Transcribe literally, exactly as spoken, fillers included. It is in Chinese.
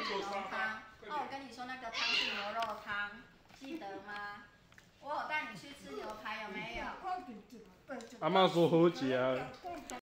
牛汤。哦，我跟你说那个汤是牛肉汤，记得吗？我有带你去吃牛排，有没有？ 阿嬷说好食啊。